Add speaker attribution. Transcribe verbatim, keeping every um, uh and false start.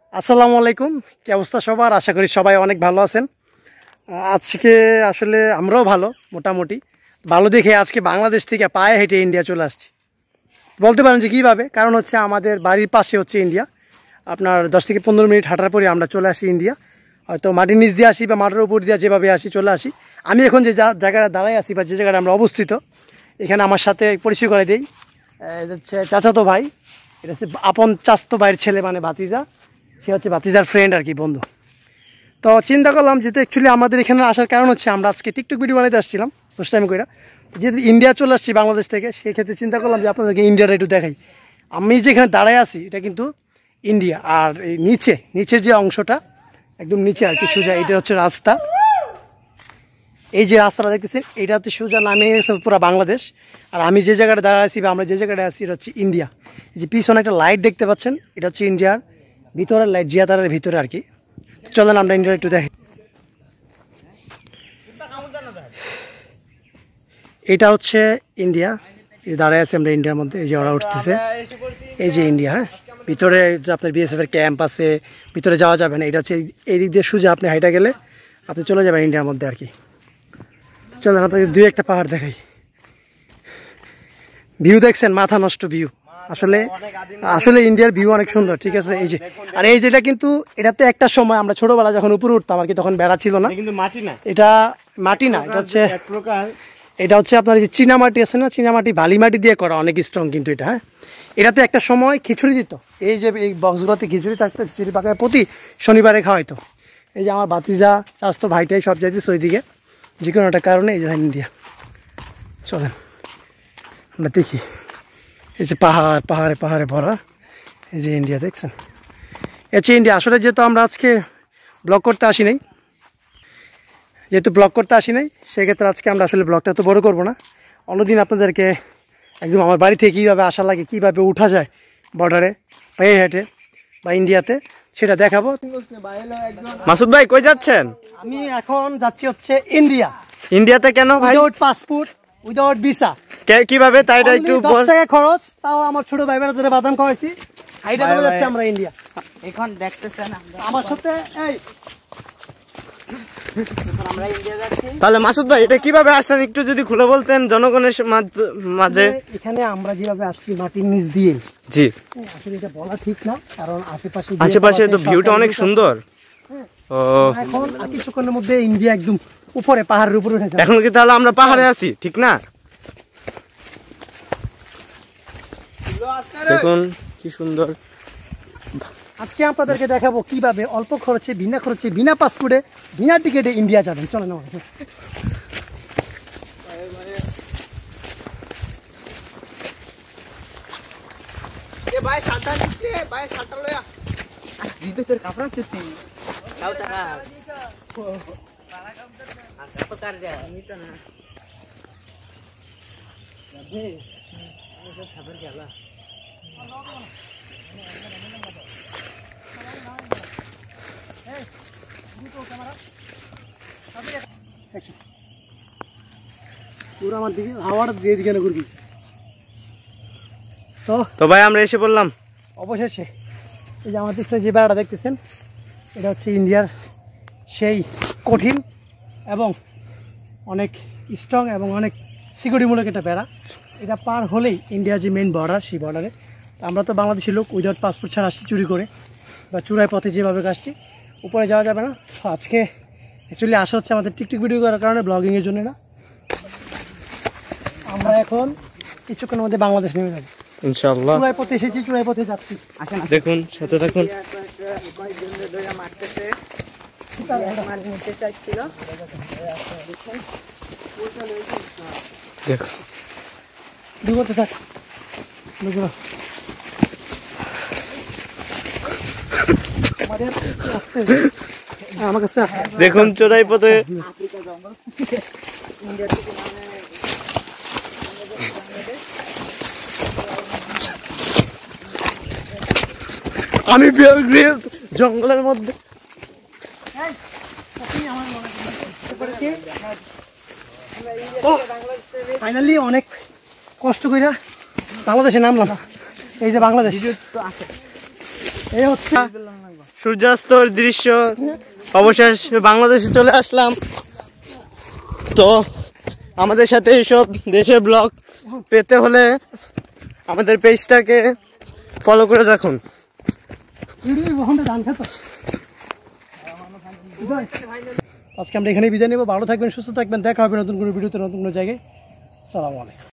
Speaker 1: আসসালামু আলাইকুম, কি অবস্থা সবার? আশা করি সবাই অনেক ভালো আছেন। আজকে আসলে আমরাও ভালো, মোটামুটি ভালো দেখে আজকে বাংলাদেশ থেকে পায়ে হেঁটে ইন্ডিয়া চলে আসছি। বলতে পারেন যে কীভাবে, কারণ হচ্ছে আমাদের বাড়ির পাশে হচ্ছে ইন্ডিয়া। আপনার দশ থেকে পনেরো মিনিট হাঁটার পরে আমরা চলে আসি ইন্ডিয়া। হয়তো মাটির নিচ দিয়ে আসি বা মাটির উপর দিয়ে যেভাবে আসি চলে আসি। আমি এখন যে জায়গাটা দাঁড়ায় আছি বা যে জায়গাটা আমরা অবস্থিত, এখানে আমার সাথে পরিচয় করে দিই। হচ্ছে চাচাতো ভাই, এটা হচ্ছে আপন চাচাতো ভাইয়ের ছেলে, মানে ভাতিজা। সে হচ্ছে ভাতিজার ফ্রেন্ড আর কি, বন্ধু। তো চিন্তা করলাম যেহেতু অ্যাকচুয়ালি আমাদের এখানে আসার কারণ হচ্ছে আমরা আজকে টিকটক ভিডিও বানাইতে আসছিলাম ফার্স্ট টাইম করে। যেহেতু ইন্ডিয়া চলে আসছি বাংলাদেশ থেকে, সেই ক্ষেত্রে চিন্তা করলাম যে আপনাদেরকে ইন্ডিয়াটা একটু দেখাই। আমি যেখানে দাঁড়ায় আছি এটা কিন্তু ইন্ডিয়া, আর এই নিচে নিচের যে অংশটা একদম নিচে আর কি সোজা, এটা হচ্ছে রাস্তা। এই যে রাস্তাটা দেখতেছেন এটা হচ্ছে সোজা নামে গেছে পুরো বাংলাদেশ। আর আমি যে জায়গাটা দাঁড়ায় আছি বা আমরা যে জায়গাটা আছি এটা হচ্ছে ইন্ডিয়া। এই যে পিছনে একটা লাইট দেখতে পাচ্ছেন, এটা হচ্ছে ইন্ডিয়ার ভিতরের লাইট, জিয়াতারের ভিতরে আর কি। চলেন আমরা ইন্ডিয়া একটু দেখি। এটা হচ্ছে ইন্ডিয়া, এই দাঁড়ায় আছে আমরা ইন্ডিয়ার মধ্যে। এই যে ওরা উঠতেছে, এই যে ইন্ডিয়া। হ্যাঁ, ভিতরে আপনার বিএসএফ এর ক্যাম্প আছে, ভিতরে যাওয়া যাবে না। এটা হচ্ছে এই দিক দিয়ে সোজা আপনি হাইটা গেলে আপনি চলে যাবেন ইন্ডিয়ার মধ্যে আর কি। চলেন আপনাকে দুই একটা পাহাড় দেখাই। ভিউ দেখছেন, মাথা নষ্ট ভিউ। আসলে আসলে ইন্ডিয়ার ভিউ অনেক সুন্দর, ঠিক আছে। এই যে আর এই যেটা কিন্তু এটাতে একটা সময় আমরা ছোটবেলা যখন উপরে উঠতাম আর কি, তখন বেড়া ছিল না, কিন্তু মাটি না, এটা মাটি না, এটা হচ্ছে এক প্রকার, এটা হচ্ছে আপনার যে চীনা মাটি আছে না, চীনা মাটি বালি মাটি দিয়ে করা, অনেক স্ট্রং কিন্তু এটা। হ্যাঁ, এটাতে একটা সময় খিচুড়ি দিত। এই যে এই বক্সগুলোতে খিচুড়ি থাকতো, খিচুড়ি পাকায় প্রতি শনিবারে খাওয়াইতো। এই যে আমার ভাতিজা চাচতো ভাইটাই সব যাইতেছে ওইদিকে, যে কোনো একটা কারণে। এই যে ইন্ডিয়া, চলেন আমরা দেখি। এই যে পাহাড়, পাহাড়ে পাহাড়ে ভরা, এই যে ইন্ডিয়া দেখছেন, এ হচ্ছে ইন্ডিয়া। আসলে যেহেতু আমরা আজকে ব্লগ করতে আসি নাই, যেহেতু ব্লগ করতে আসি নাই সেক্ষেত্রে আজকে আমরা আসলে ব্লগটা তো বড় করবো না। অন্যদিন আপনাদেরকে একদম আমার বাড়ি থেকে কীভাবে আসা লাগে, কীভাবে উঠা যায় বর্ডারে পায়ে হেঁটে বা ইন্ডিয়াতে, সেটা দেখাবো।
Speaker 2: মাসুদ ভাই কই যাচ্ছেন?
Speaker 1: আমি এখন যাচ্ছি হচ্ছে ইন্ডিয়া।
Speaker 2: ইন্ডিয়াতে কেন ভাই?
Speaker 1: Without passport, without visa.
Speaker 2: কিভাবে তাই একটু
Speaker 1: দশ টাকা খরচ, তাও আমার ছোট ভাই বেড়া ধরে বাদাম খাওয়াইছি। হাইটা চলে যাচ্ছে আমরা ইন্ডিয়া।
Speaker 3: এখন দেখতেছেন
Speaker 1: আমার সাথে এই
Speaker 3: আমরা ইন্ডিয়া যাচ্ছি।
Speaker 2: তাহলে মাসুদ ভাই এটা কিভাবে আসছেন একটু যদি খুলে বলতেন জনগণের মাঝে।
Speaker 1: এখানে আমরা যেভাবে আসছি মাটির নিচ দিয়ে,
Speaker 2: জি
Speaker 1: আসলে এটা বলা ঠিক না, কারণ আশেপাশে
Speaker 2: আশেপাশে তো ভিউটা অনেক সুন্দর। ও
Speaker 1: এখন আর কিছুক্ষণের মধ্যে ইন্ডিয়া একদম উপরে পাহাড়ের উপরে উঠে যাবে।
Speaker 2: এখন কি তাহলে আমরা পাহাড়ে আছি, ঠিক না? দেখুন কি সুন্দর।
Speaker 1: আজকে আপনাদেরকে দেখাবো কিভাবে অল্প খরচে, বিনা খরচে, বিনা পাসপোর্টে, বিনা টিকিটে ইন্ডিয়া যাবেন। চলেন আমার কাছে। পুরো আমার দিকে হাওয়াটা দিয়ে দিকে না ঘুরবি তো।
Speaker 2: তো ভাই আমরা এসে বললাম
Speaker 1: অবশেষে। এই যে আমার পিছনে যে বেড়াটা দেখতেছেন, এটা হচ্ছে ইন্ডিয়ার সেই কঠিন এবং অনেক স্ট্রং এবং অনেক সিকিউরিটিমূলক একটা বেড়া। এটা পার হলেই ইন্ডিয়ার যে মেন বর্ডার, সেই বর্ডারে আমরা তো বাংলাদেশি লোক, উইদাউট পাসপোর্ট ছাড়া আসছি চুরি করে বা চুরাই পথে যেভাবে আসছি, উপরে যাওয়া যাবে না। তো আজকে অ্যাকচুয়ালি আসা হচ্ছে আমাদের টিকটক ভিডিও করার কারণে, ব্লগিংয়ের জন্য না। আমরা এখন কিছুক্ষণের মধ্যে বাংলাদেশ নেমে যাবো
Speaker 2: ইনশাআল্লাহ।
Speaker 1: চুরাই পথে এসেছি, চুরাই পথে যাচ্ছি।
Speaker 2: দেখুন সাথে থাকুন। দেখো
Speaker 1: দুগোতে থাক, আমার কাছে
Speaker 2: দেখুন চোরাই পথে আমি জঙ্গলের মধ্যে।
Speaker 1: ফাইনালি অনেক কষ্ট কইরা বাংলাদেশে নামলাম। এই যে বাংলাদেশ, এই হচ্ছে
Speaker 2: সূর্যাস্তর দৃশ্য অবশেষ বাংলাদেশে চলে আসলাম। তো আমাদের সাথে এইসব দেশের ব্লগ পেতে হলে আমাদের পেজটাকে ফলো করে রাখুন।
Speaker 1: আজকে আমরা এখানে বিদায় নেবো। ভালো থাকবেন, সুস্থ থাকবেন, দেখা হবে নতুন কোনো ভিডিওতে, নতুন কোনো জায়গায়। সালাম আলাইকুম।